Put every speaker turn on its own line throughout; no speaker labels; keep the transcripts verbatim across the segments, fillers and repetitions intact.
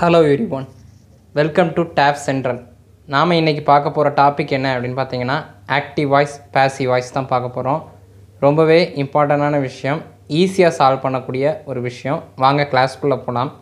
Hello everyone, welcome to Tab Central. நாம இன்னைக்கு பார்க்க போற டாபிக் என்ன அப்படினு பாத்தீங்கன்னா ஆக்டிவ் வாய்ஸ் பாசிவ் வாய்ஸ் தான் பார்க்க போறோம். ரொம்பவே இம்பார்ட்டன்ட்டான விஷயம், ஈஸியா சால்வ் பண்ணக்கூடிய ஒரு விஷயம். வாங்க கிளாஸ்க்குள்ள போலாம்.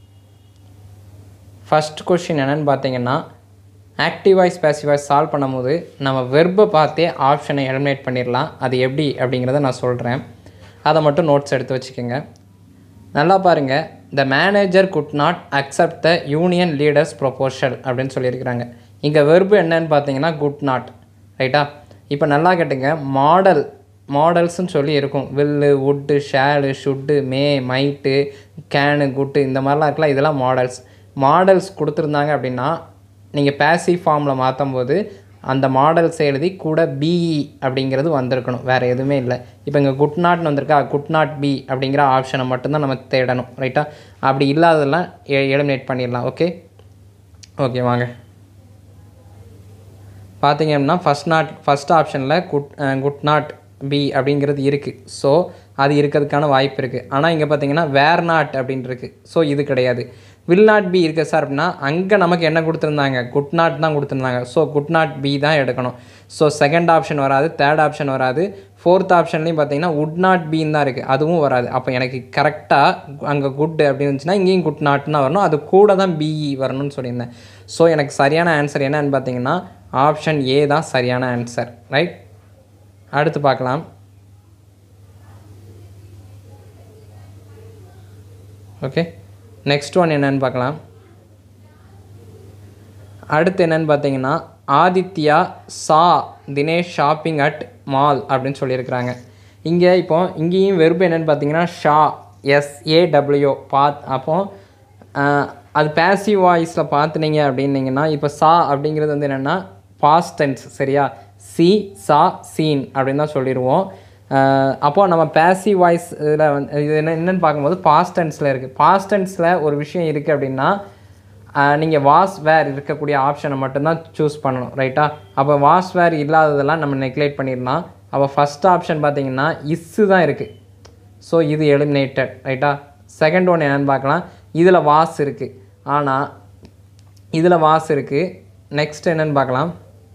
ஃபர்ஸ்ட் क्वेश्चन என்னன்னு பாத்தீங்கன்னா active voice passive voice solve பண்ணும்போது நம்ம வெர்பை பார்த்தே ஆப்ஷனை எலிமினேட் பண்ணிரலாம். அது எப்படி அப்படிங்கறத நான் சொல்றேன். அத மட்டும் நோட்ஸ் எடுத்து வச்சுக்கங்க. நல்லா பாருங்க. The manager could not accept the union leader's proposal அப்படினு சொல்லியிருக்காங்க. இங்க verb என்னன்னு பாத்தீங்கன்னா could not. ரைட்டா? இப்போ நல்லா கேட்டுங்க. மாடல் மாடல்ஸ்னு சொல்லி இருக்கும். will, would, shall, should, may, might, can, could இந்த மாதிரிலாம் இருக்குல, இதெல்லாம் மாடல்ஸ். மாடல்ஸ் கொடுத்திருந்தாங்க அப்படினா நீங்க பாசிவ் ஃபார்ம்ல மாத்தும்போது அந்த மாடல்ஸ் எழுதி கூட be அப்படிங்கிறது வந்திருக்கணும். வேற எதுவுமே இல்ல. இப்போ இங்க could not னு வந்திருக்கா, could not be அப்படிங்கற ஆப்ஷனை மட்டும் தான் நம்ம தேடணும். ரைட்டா? அப்படி இல்லாததெல்லாம் எலிமினேட் பண்ணிரலாம். ஓகே? ஓகே வாங்க. பாத்தீங்கன்னா ஃபர்ஸ்ட் நாட் ஃபர்ஸ்ட் ஆப்ஷன்ல could could not be அப்படிங்கிறது இருக்கு. சோ அது இருக்கிறதுக்கான வாய்ப்பு இருக்கு. ஆனா இங்க பாத்தீங்கன்னா were not அப்படினு இருக்கு. சோ இது கிடையாது. will not be இருக்கு சார் அப்படினா அங்க நமக்கு என்ன கொடுத்திருந்தாங்க, could not தான் கொடுத்திருந்தாங்க. சோ could not be தான் எடுக்கணும். சோ செகண்ட் ஆப்ஷன் வராது, தேர்ட் ஆப்ஷன் வராது, ஃபோர்த் ஆப்ஷன்லயும் பாத்தீங்கன்னா would not be தான் இருக்கு. அதுவும் வராது. அப்ப எனக்கு கரெக்ட்டா அங்க good அப்படி இருந்துச்சுனா இங்கேயும் could not தான் வரணும். அது கூட தான் be வரணும்னு சொல்லியிருந்தேன். சோ எனக்கு சரியான ஆன்சர் என்னன்னு பாத்தீங்கன்னா ஆப்ஷன் A தான் சரியான ஆன்சர். ரைட்? அடுத்து பார்க்கலாம். ஓகே, நெக்ஸ்ட் ஒன் என்னன்னு பார்க்கலாம். அடுத்து என்னன்னு பார்த்தீங்கன்னா ஆதித்யா சா தினேஷ் ஷாப்பிங் அட் மால் அப்படின்னு சொல்லியிருக்கிறாங்க. இங்கே இப்போ இங்கேயும் வெர்பு என்னன்னு பார்த்தீங்கன்னா ஷா எஸ்ஏடபிள்யூ பாத். அப்போ அது பாசிவ் வாய்ஸில் பார்த்துனீங்க அப்படின்னீங்கன்னா இப்போ சா அப்படிங்கிறது வந்து என்னென்னா பாஸ்ட் டென்ஸ். சரியா? சி சா சீன் அப்படின்னு தான் சொல்லிடுவோம். அப்போது நம்ம பாசிவ் வாய்ஸ் இதில் வந்து இது என்ன என்னென்னு பார்க்கும்போது பாஸ்ட் டென்ஸில் இருக்குது. பாஸ்ட் டென்ஸில் ஒரு விஷயம் இருக்குது அப்படின்னா நீங்கள் வாஸ் வேர் இருக்கக்கூடிய ஆப்ஷனை மட்டும்தான் சூஸ் பண்ணணும். ரைட்டா? அப்போ வாஸ் வேர் இல்லாததெல்லாம் நம்ம நெக்லெக்ட் பண்ணிடலாம். அப்போ ஃபஸ்ட் ஆப்ஷன் பார்த்தீங்கன்னா இஸ்ஸு தான் இருக்குது. ஸோ இது எலிமினேட்டட். ரைட்டா? செகண்ட் ஒன் என்னென்னு பார்க்கலாம். இதில் வாஸ் இருக்குது, ஆனால் இதில் வாஸ் இருக்குது. நெக்ஸ்ட் என்னென்னு பார்க்கலாம்.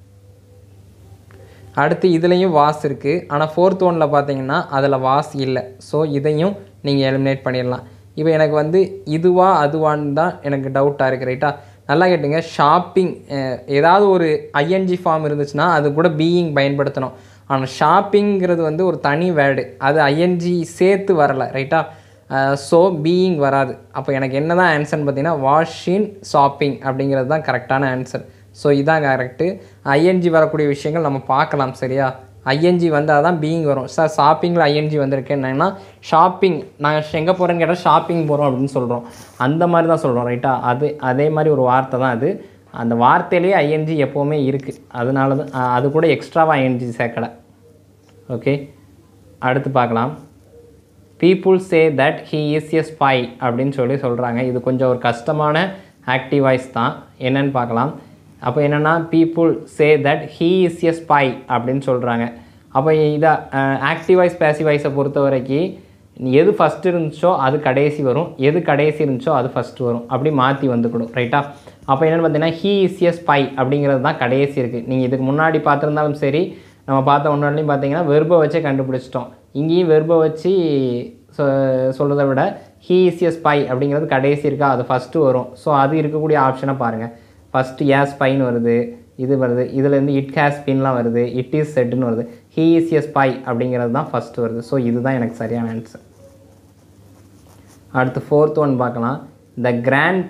அடுத்து இதுலேயும் வாஸ் இருக்குது, ஆனால் ஃபோர்த் ஒனில் பார்த்தீங்கன்னா அதில் வாஸ் இல்லை. ஸோ இதையும் நீங்கள் எலிமினேட் பண்ணிடலாம். இப்போ எனக்கு வந்து இதுவா அதுவான்னு தான் எனக்கு டவுட்டாக இருக்குது. ரைட்டா? நல்லா கேட்டுங்க. ஷாப்பிங் ஏதாவது ஒரு ஐஎன்ஜி ஃபார்ம் இருந்துச்சுன்னா அது கூட பீயிங் பயன்படுத்தணும். ஆனால் ஷாப்பிங்கிறது வந்து ஒரு தனி வேர்டு, அது ஐஎன்ஜி சேர்த்து வரலை. ரைட்டா? ஸோ பீயிங் வராது. அப்போ எனக்கு என்ன தான் ஆன்சர்னு பார்த்தீங்கன்னா வாஷின் ஷாப்பிங் அப்படிங்கிறது தான் கரெக்டான ஆன்சர். ஸோ இதான் கரெக்டு. ஐஎன்ஜி வரக்கூடிய விஷயங்கள் நம்ம பார்க்கலாம். சரியா? ஐஎன்ஜி வந்தால் தான் பீயிங் வரும். சார் ஷாப்பிங்கில் ஐஎன்ஜி வந்திருக்கு என்னன்னா ஷாப்பிங் நாங்கள் எங்கே போகிறேன்னு கேட்டால் ஷாப்பிங் போகிறோம் அப்படின்னு சொல்கிறோம். அந்த மாதிரி தான் சொல்கிறோம். ரைட்டா? அது அதே மாதிரி ஒரு வார்த்தை தான் அது. அந்த வார்த்தையிலேயே ஐஎன்ஜி எப்போவுமே இருக்குது. அதனால தான் அது கூட எக்ஸ்ட்ராவாக ஐஎன்ஜி சேர்க்கலை. ஓகே, அடுத்து பார்க்கலாம். People say that he is a spy அப்படின்னு சொல்லி சொல்கிறாங்க. இது கொஞ்சம் ஒரு கஷ்டமான ஆக்டிவ் வாய்ஸ் தான். என்னன்னு பார்க்கலாம். அப்போ என்னென்னா people say that he is a spy அப்படின்னு சொல்கிறாங்க. அப்போ இதை ஆக்டிவ் வாய்ஸ் பாசிவ் வாய்ஸை பொறுத்த வரைக்கும் எது ஃபஸ்ட்டு இருந்துச்சோ அது கடைசி வரும், எது கடைசி இருந்துச்சோ அது ஃபஸ்ட்டு வரும். அப்படி மாற்றி வந்துக்கணும். ரைட்டா? அப்போ என்னென்னு பார்த்தீங்கன்னா ஹீ இஸ் எ ஸ்பை அப்படிங்கிறது தான் கடைசி இருக்குது. நீங்கள் இதுக்கு முன்னாடி பார்த்துருந்தாலும் சரி, நம்ம பார்த்த முன்னாடியும் பார்த்தீங்கன்னா வெர்பை வச்சே கண்டுபிடிச்சிட்டோம். இங்கேயும் வெர்பை வச்சு சொ சொல்கிறத விட ஹீ இஸ் எ ஸ்பை அப்படிங்கிறது கடைசி இருக்கா, அது ஃபஸ்ட்டு வரும். ஸோ அது இருக்கக்கூடிய ஆப்ஷனை பாருங்கள். ஃபஸ்ட்டு ஏ ஸ்பைன்னு வருது, இது வருது, இதுலேருந்து இட் ஹேஸ் பின்லாம் வருது, இட் இஸ் செட்டுன்னு வருது, ஹீ இஸ் எ ஸ்பை அப்படிங்கிறது தான் ஃபஸ்ட்டு வருது. ஸோ இதுதான் எனக்கு சரியான ஆன்சர். அடுத்து ஃபோர்த் ஒன் பார்க்கலாம். The grant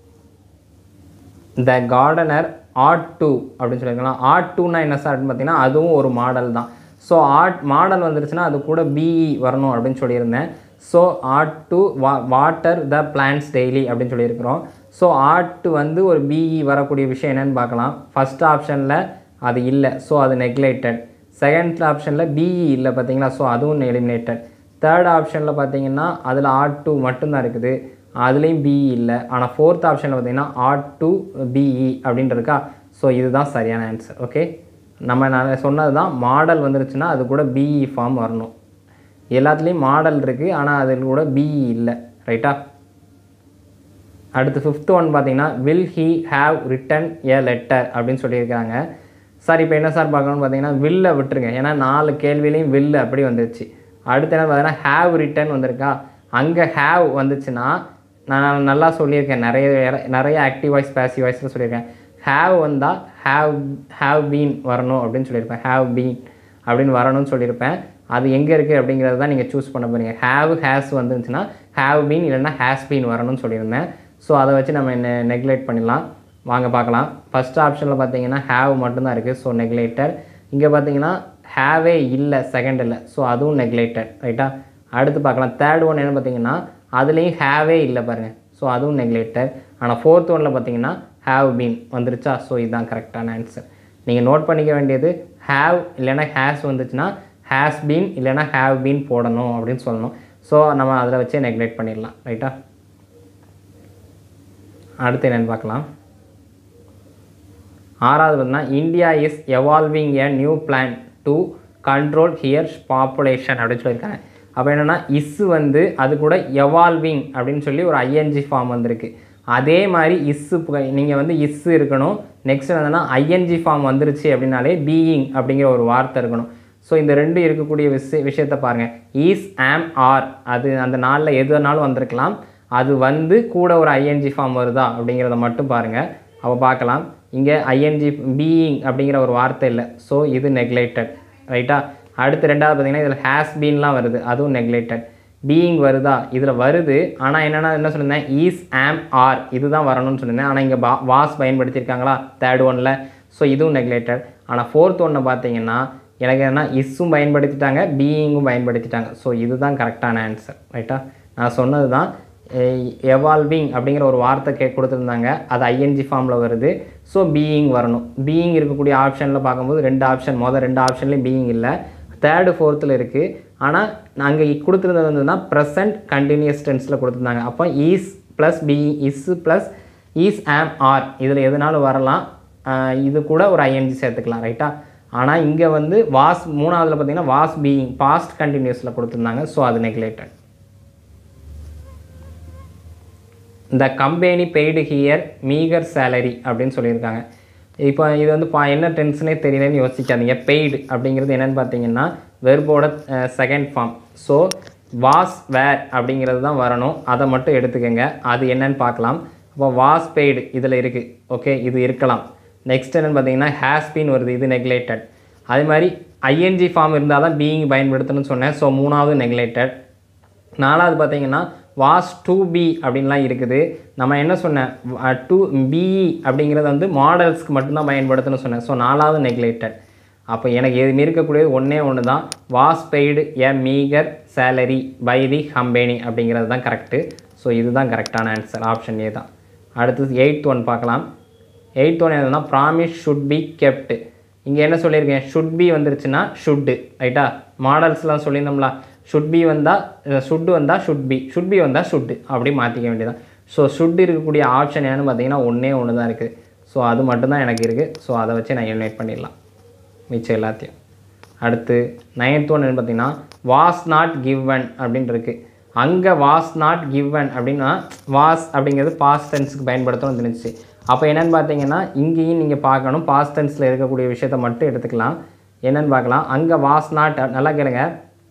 the gardener ought to அப்படின்னு சொல்லியிருக்கலாம். ஆட் டூனா என்ன சார் அப்படின்னு பார்த்தீங்கன்னா அதுவும் ஒரு மாடல் தான். ஸோ ஆட் மாடல் வந்துருச்சுன்னா அது கூட பிஇ வரணும் அப்படின்னு சொல்லியிருந்தேன். So ought to wa water the plants daily அப்படின்னு சொல்லியிருக்கிறோம். ஸோ ஆட் வந்து ஒரு பிஇ வரக்கூடிய விஷயம் என்னென்னு பார்க்கலாம். ஃபஸ்ட் ஆப்ஷனில் அது இல்லை. ஸோ அது நெக்லெக்டட். செகண்ட் ஆப்ஷனில் பிஇ இல்லை பார்த்தீங்களா. ஸோ அதுவும் எலிமினேட்டட். தேர்ட் ஆப்ஷனில் பார்த்தீங்கன்னா அதில் ஆட் டூ மட்டும்தான் இருக்குது, அதுலேயும் பிஇ இல்லை. ஆனால் ஃபோர்த் ஆப்ஷனில் பார்த்தீங்கன்னா ஆட் டு பிஇ அப்படின்ட்டு இருக்கா. ஸோ இதுதான் சரியான ஆன்சர். ஓகே, நம்ம நான் சொன்னது தான். மாடல் வந்துருச்சுன்னா அது கூட பிஇ ஃபார்ம் வரணும். எல்லாத்துலேயும் மாடல் இருக்குது, ஆனால் அதில் கூட பிஇ இல்லை. ரைட்டா? அடுத்து ஃபிஃப்த் ஒன் பார்த்தீங்கன்னா will he have written a letter அப்படின்னு சொல்லியிருக்காங்க. சார் இப்போ என்ன சார் பார்க்கணும்னு பார்த்தீங்கன்னா வில்லை விட்டுருங்க, ஏன்னா நாலு கேள்வியிலையும் வில்லு அப்படி வந்துருச்சு. அடுத்து என்ன பார்த்தீங்கன்னா ஹாவ் ரிட்டன் வந்திருக்கா, அங்கே ஹாவ் வந்துச்சுன்னா நான் நல்லா சொல்லியிருக்கேன், நிறைய நிறைய ஆக்டிவ் வாய்ஸ் பேசிவ் வாய்ஸில் சொல்லியிருக்கேன். ஹாவ் வந்தால் ஹாவ் ஹாவ் பீன் வரணும் அப்படின்னு சொல்லியிருப்பேன், ஹாவ் பீன் அப்படின்னு வரணும்னு சொல்லியிருப்பேன். அது எங்கே இருக்குது அப்படிங்கிறது தான் நீங்கள் சூஸ் பண்ண போகிறீங்க. ஹாவ் ஹேஸ் வந்துருந்துச்சுன்னா ஹாவ் பீன் இல்லைன்னா ஹேஸ் பீன் வரணும்னு சொல்லியிருந்தேன். ஸோ அதை வச்சு நம்ம நெ நெக்லேட் பண்ணிடலாம். வாங்க பார்க்கலாம். ஃபஸ்ட் ஆப்ஷனில் பார்த்தீங்கன்னா ஹேவ் மட்டும்தான் இருக்குது, ஸோ நெக்லேட்டட். இங்கே பார்த்தீங்கன்னா ஹேவே இல்லை செகண்டில், ஸோ அதுவும் நெக்லேட்டட். ரைட்டா, அடுத்து பார்க்கலாம். தேர்ட் ஒன் என்ன பார்த்தீங்கன்னா அதுலேயும் ஹேவே இல்லை பாருங்கள், ஸோ அதுவும் நெக்லேட்டட். ஆனால் ஃபோர்த் ஒனில் பார்த்தீங்கன்னா ஹேவ் பீன் வந்துருச்சா, ஸோ இதுதான் கரெக்டான ஆன்சர். நீங்கள் நோட் பண்ணிக்க வேண்டியது ஹேவ் இல்லைன்னா ஹேஸ் வந்துச்சுன்னா ஹேஸ் பீன் இல்லைன்னா ஹேவ் பீன் போடணும் அப்படின்னு சொல்லணும். ஸோ நம்ம அதில் வச்சே நெக்லேட் பண்ணிடலாம். ரைட்டா, அடுத்து என்னென்னு பார்க்கலாம். ஆறாவது பார்த்தீங்கன்னா India is evolving a new plan to control here's population அப்படின்னு சொல்லியிருக்காங்க. அப்போ என்னென்னா இஸ்ஸு வந்து அது கூட எவால்விங் அப்படின்னு சொல்லி ஒரு ஐஎன்ஜி ஃபார்ம் வந்திருக்கு. அதே மாதிரி இஸ்ஸு நீங்கள் வந்து இஸ்ஸு இருக்கணும். நெக்ஸ்ட் என்னன்னா ஐஎன்ஜி ஃபார்ம் வந்துருச்சு அப்படின்னாலே பீயிங் அப்படிங்கிற ஒரு வார்த்தை இருக்கணும். ஸோ இந்த ரெண்டு இருக்கக்கூடிய விஷய விஷயத்தை பாருங்கள். ஈஸ் ஆம் ஆர் அது அந்த நாளில் எது வேணாலும் வந்திருக்கலாம், அது வந்து கூட ஒரு ஐஎன்ஜி ஃபார்ம் வருதா அப்படிங்கிறத மட்டும் பாருங்கள். அப்போ பார்க்கலாம். இங்கே ஐஎன்ஜி பீயிங் அப்படிங்கிற ஒரு வார்த்தை இல்லை, ஸோ இது நெக்லேட்டட். ரைட்டா, அடுத்து ரெண்டாவது பார்த்தீங்கன்னா இதில் ஹேஸ் பீன்லாம் வருது, அதுவும் நெக்லேட்டட். பீயிங் வருதா, இதில் வருது. ஆனால் என்னென்னா என்ன சொல்லியிருந்தேன், ஈஸ் ஆம் ஆர் இதுதான் வரணும்னு சொல்லியிருந்தேன். ஆனால் இங்கே பா வாஸ் பயன்படுத்தியிருக்காங்களா தேர்ட் ஒனில், ஸோ இதுவும் நெக்லேட்டட். ஆனால் ஃபோர்த் ஒன்னை பார்த்தீங்கன்னா எனக்கு என்ன இஸ்ஸும் பயன்படுத்திட்டாங்க, பீயிங்கும் பயன்படுத்திட்டாங்க. ஸோ இதுதான் கரெக்டான ஆன்சர். ரைட்டா, நான் சொன்னது தான். எவால்விங் அப்படிங்கிற ஒரு வார்த்தை கே கொடுத்துருந்தாங்க, அது ஐஎன்ஜி ஃபார்மில் வருது, ஸோ பீயிங் வரணும். பீயிங் இருக்கக்கூடிய ஆப்ஷனில் பார்க்கும்போது ரெண்டு ஆப்ஷன், மொதல் ரெண்டு ஆப்ஷன்லேயும் பீயிங் இல்லை, தேர்டு ஃபோர்த்தில் இருக்குது. ஆனால் நாங்கள் கொடுத்துருந்தது வந்துன்னா ப்ரெசன்ட் கண்டினியூஸ் டென்ஸில் கொடுத்துருந்தாங்க. அப்போ is plus be is plus is am are இதில் எதுனாலும் வரலாம், இது கூட ஒரு ஐஎன்ஜி சேர்த்துக்கலாம். ரைட்டா, ஆனால் இங்கே வந்து வாஸ் மூணாவதுல பார்த்தீங்கன்னா வாஸ் பீயிங் பாஸ்ட் கண்டினியூஸில் கொடுத்துருந்தாங்க, ஸோ அது நெக்லேட்டட். இந்த company paid her meagre salary அப்படின்னு சொல்லியிருக்காங்க. இப்போ இது வந்து பா என்ன டென்ஷனே தெரியலன்னு யோசிக்காதீங்க. பெய்டு அப்படிங்கிறது என்னென்னு பார்த்தீங்கன்னா வெர்போட second form. So was were அப்படிங்கிறது தான் வரணும், அதை மட்டும் எடுத்துக்கோங்க. அது என்னன்னு பார்க்கலாம். அப்போ வாஸ் பெய்டு இதில் இருக்குது, ஓகே, இது இருக்கலாம். நெக்ஸ்ட் என்னென்னு பார்த்தீங்கன்னா ஹேஸ் பீன் வருது, இது நெக்லேட்டட். அதே மாதிரி ஐஎன்ஜி ஃபார்ம் இருந்தால் தான் பீயிங் பயன்படுத்தணும்னு சொன்னேன், ஸோ மூணாவது நெக்லேட்டட். நாலாவது பார்த்தீங்கன்னா வாஸ் டு பி அப்படின்லாம் இருக்குது. நம்ம என்ன சொன்னேன், டு பிஇ அப்படிங்கிறது வந்து மாடல்ஸ்க்கு மட்டும்தான் பயன்படுத்தணும்னு சொன்னேன், ஸோ நாலாவது நெக்லேட்டட். அப்போ எனக்கு எதுவுமே இருக்கக்கூடியது ஒன்றே ஒன்று தான், was paid a meagre salary by the company அப்படிங்கிறது தான் கரெக்டு. ஸோ இதுதான் கரெக்டான ஆன்சர், ஆப்ஷன் ஏ தான். அடுத்தது எயித் ஒன் பார்க்கலாம். எயித் ஒன் என்னன்னா ப்ராமிஸ் ஷுட் பி கெப்ட். இங்கே என்ன சொல்லியிருக்கேன், ஷுட் பி வந்துருச்சுன்னா ஷுட்டு. ரைட்டா, மாடல்ஸ்லாம் சொல்லியிருந்தோம்ல, ஷுட் பி வந்தால் ஷுட்டு வந்தால் ஷுட் பி, ஷுட் பி வந்தால் ஷுட்டு அப்படி மாற்றிக்க வேண்டியதான். ஸோ ஷுட் இருக்கக்கூடிய ஆப்ஷன் என்னென்னு பார்த்தீங்கன்னா ஒன்றே ஒன்று தான் இருக்குது, ஸோ அது மட்டும்தான் எனக்கு இருக்குது. ஸோ அதை வச்சு நான் எலிமினேட் பண்ணிடலாம் மிச்சம் எல்லாத்தையும். அடுத்து நைன்த் ஒன் என்ன பார்த்தீங்கன்னா வாஸ் நாட் கிவன் அப்படின்னு இருக்குது. அங்கே வாஸ் நாட் கிவன் அப்படின்னா வாஸ் அப்படிங்கிறது பாஸ்ட் டென்ஸுக்கு பயன்படுத்தணும்னு தெரிஞ்சிச்சு. அப்போ என்னென்னு பார்த்தீங்கன்னா இங்கேயும் நீங்கள் பார்க்கணும், பாஸ்ட் டென்ஸில் இருக்கக்கூடிய விஷயத்தை மட்டும் எடுத்துக்கலாம். என்னென்னு பார்க்கலாம். அங்கே வாஸ் நாட், நல்லா கேளுங்க,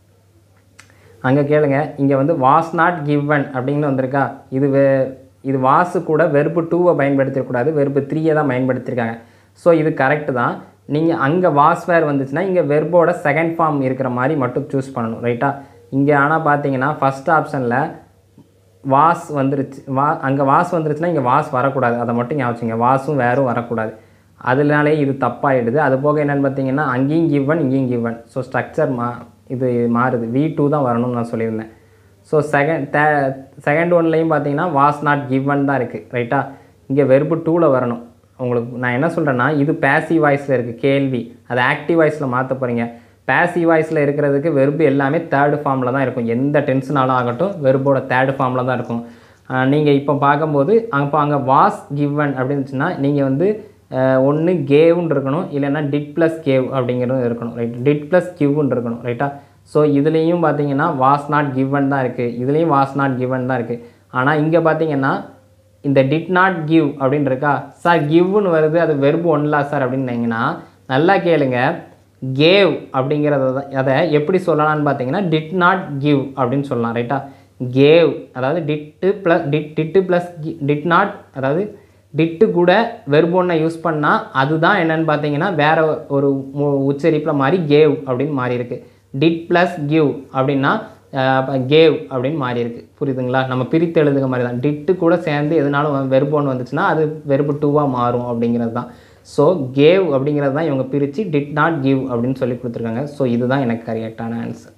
அங்கே கேளுங்க. இங்கே வந்து வாஸ் நாட் கிவன் அப்படின்னு வந்திருக்கா, இது வே இது வாசு கூட வெர்பு டூவை பயன்படுத்திடக்கூடாது, வெர்பு த்ரீயை தான் பயன்படுத்தியிருக்காங்க. ஸோ இது கரெக்டு தான். நீங்கள் அங்கே வாஸ் வேர் வந்துச்சுன்னா இங்கே வெர்போட செகண்ட் ஃபார்ம் இருக்கிற மாதிரி மட்டும் சூஸ் பண்ணணும். ரைட்டா, இங்கே ஆனால் பார்த்தீங்கன்னா ஃபஸ்ட் ஆப்ஷனில் வாஸ் வந்துருச்சு, வா அங்கே வாஸ் வந்துருச்சுன்னா இங்கே வாஸ் வரக்கூடாது, அதை மட்டும் ஞாபகம். வாஸும் வேறும் வரக்கூடாது, அதனாலே இது தப்பாகிடுது. அது போக என்னென்னு பார்த்தீங்கன்னா அங்கேயும் கிவன் இங்கேயும் கிவன், ஸோ ஸ்ட்ரக்சர் மா இது மாறுது, வி டூ தான் வரணும்னு நான் சொல்லியிருந்தேன். ஸோ செகண்ட் தே செகண்ட் ஒன்லேயும் பார்த்தீங்கன்னா வாஸ் நாட் கிவன் தான் இருக்குது. ரைட்டா, இங்கே வெர்பு டூவில் வரணும். உங்களுக்கு நான் என்ன சொல்கிறேன்னா இது பேசிவ் வாய்ஸில் இருக்குது கேள்வி, அது ஆக்டிவ் வாய்ஸில் மாற்ற போகிறீங்க. பேசிவ் வாய்ஸில் இருக்கிறதுக்கு வெர்பு எல்லாமே தேர்டு ஃபார்மில் தான் இருக்கும், எந்த டென்ஷனாலும் ஆகட்டும் வெர்போட தேர்டு ஃபார்மில் தான் இருக்கும். நீங்கள் இப்போ பார்க்கும்போது அப்போ அங்கே வாஸ் கிவன் அப்படின்னு இருந்துச்சுன்னா நீங்கள் வந்து ஒன்று கேவுன்னு இருக்கணும், இல்லைன்னா டிட் ப்ளஸ் கேவ் அப்படிங்கிறதும் இருக்கணும். ரைட், டிட் ப்ளஸ் கிவ்னு இருக்கணும். ரைட்டா, ஸோ இதுலேயும் பார்த்தீங்கன்னா வாஸ் நாட் கிவன் தான் இருக்குது, இதுலேயும் வாஸ் நாட் கிவன் தான் இருக்குது. ஆனால் இங்கே பார்த்தீங்கன்னா இந்த டிட் நாட் கிவ் அப்படின்னு இருக்கா சார் கிவ்னு வருது அது வெர்பு ஒன்லா சார் அப்படின்னீங்கன்னா நல்லா கேளுங்க கேவ் அப்படிங்கிறத அதை எப்படி சொல்லலாம்னு பார்த்தீங்கன்னா டிட் நாட் கிவ் அப்படின்னு சொல்லலாம் ரைட்டா கேவ் அதாவது did plus did did plus did not அதாவது டிட்டு கூட வெர்பு ஒன்றை யூஸ் பண்ணால் அதுதான் என்னென்னு பார்த்தீங்கன்னா வேறு ஒரு உச்சரிப்பில் மாறி கேவ் அப்படின்னு மாறி இருக்கு டிட் ப்ளஸ் கிவ் அப்படின்னா கேவ் அப்படின்னு மாறி இருக்கு புரியுதுங்களா நம்ம பிரித்து எழுதுக மாதிரி தான் டிட்டு கூட சேர்ந்து எதுனாலும் வெர்பு ஒன்று வந்துச்சுன்னா அது வெர்பு டூவாக மாறும் அப்படிங்கிறது தான் ஸோ கேவ் அப்படிங்கிறது தான் இவங்க பிரித்து டிட் நாட் கிவ் அப்படின்னு சொல்லி கொடுத்துருக்காங்க ஸோ இதுதான் எனக்கு கரெக்டான ஆன்சர்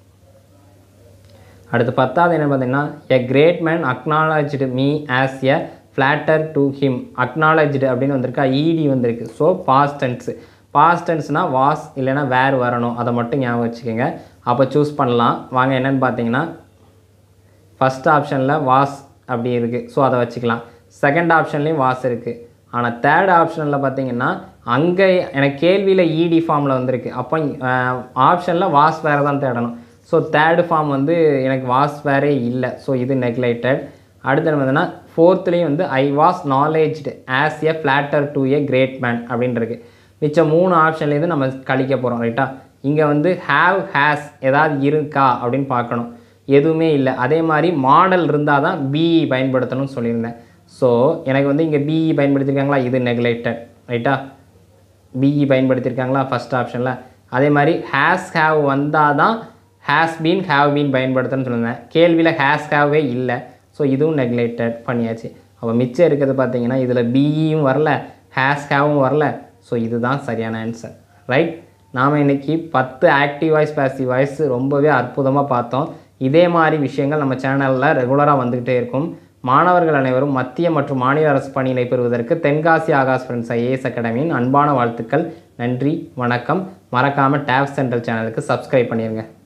அடுத்து பத்தாவது என்ன பார்த்தீங்கன்னா a great man acknowledged me as a flatter to him acknowledged அப்படின்னு வந்திருக்கு ஈடி வந்திருக்கு ஸோ பாஸ்ட் டென்ஸ் பாஸ்ட் டென்ஸ்னால் வாஸ் இல்லைனா வேர் வரணும் அதை மட்டும் ஞாபகம் வச்சுக்கோங்க அப்போ சூஸ் பண்ணலாம் வாங்க என்னென்னு பார்த்தீங்கன்னா ஃபஸ்ட் ஆப்ஷனில் வாஸ் அப்படி இருக்குது ஸோ அதை வச்சுக்கலாம் செகண்ட் ஆப்ஷன்லேயும் வாஸ் இருக்குது ஆனால் தேர்ட் ஆப்ஷனில் பார்த்தீங்கன்னா அங்கே எனக்கு கேள்வியில் இடி ஃபார்மில் வந்திருக்கு அப்போ ஆப்ஷனில் வாஸ் வேறு தான் தேடணும் ஸோ தேர்டு ஃபார்ம் வந்து எனக்கு வாஸ் வேறே இல்லை ஸோ இது நெக்லைட்டட் அடுத்து பார்த்தீங்கன்னா ஃபோர்த்துலேயும் வந்து I was acknowledged as a flatter to a great man அப்படின்றது மிச்சம் மூணு ஆப்ஷன்லேருந்து நம்ம கழிக்க போகிறோம் ரைட்டா இங்கே வந்து ஹேவ் ஹேஸ் ஏதாவது இருக்கா அப்படின்னு பார்க்கணும் எதுவுமே இல்லை அதே மாதிரி மாடல் இருந்தால் தான் பிஇ பயன்படுத்தணும்னு சொல்லியிருந்தேன் ஸோ எனக்கு வந்து இங்கே பிஇ பயன்படுத்தியிருக்காங்களா இது நெக்லைட்டட் ரைட்டா பிஇ பயன்படுத்தியிருக்காங்களா ஃபஸ்ட் ஆப்ஷனில் அதே மாதிரி ஹேஸ் ஹேவ் வந்தால் தான் ஹேஸ் பீன் ஹேவ் பீன் பயன்படுத்தணும்னு சொல்லியிருந்தேன் கேள்வியில் ஹேஸ் ஹேவே இல்லை ஸோ இதுவும் நெக்லைட்டட் பண்ணியாச்சு அப்போ மிச்சம் இருக்கிறது பார்த்தீங்கன்னா இதில் பிஇயும் வரல ஹேஸ் ஹேவும் வரல ஸோ இதுதான் சரியான ஆன்சர் ரைட் நாம் இன்றைக்கி பத்து ஆக்டிவ் வாய்ஸ் பேசிவ் வாய்ஸ் ரொம்பவே அற்புதமாக பார்த்தோம் இதே மாதிரி விஷயங்கள் நம்ம சேனலில் ரெகுலராக வந்துக்கிட்டே இருக்கும் மாணவர்கள் அனைவரும் மத்திய மற்றும் மாநில அரசு பணியினை பெறுவதற்கு தென்காசி ஆகாஷ் ஃப்ரெண்ட்ஸ் ஐஏஎஸ் அகாடமியின் அன்பான வாழ்த்துக்கள் நன்றி வணக்கம் மறக்காமல் டேப் சென்ட்ரல் சேனலுக்கு சப்ஸ்கிரைப் பண்ணிடுங்க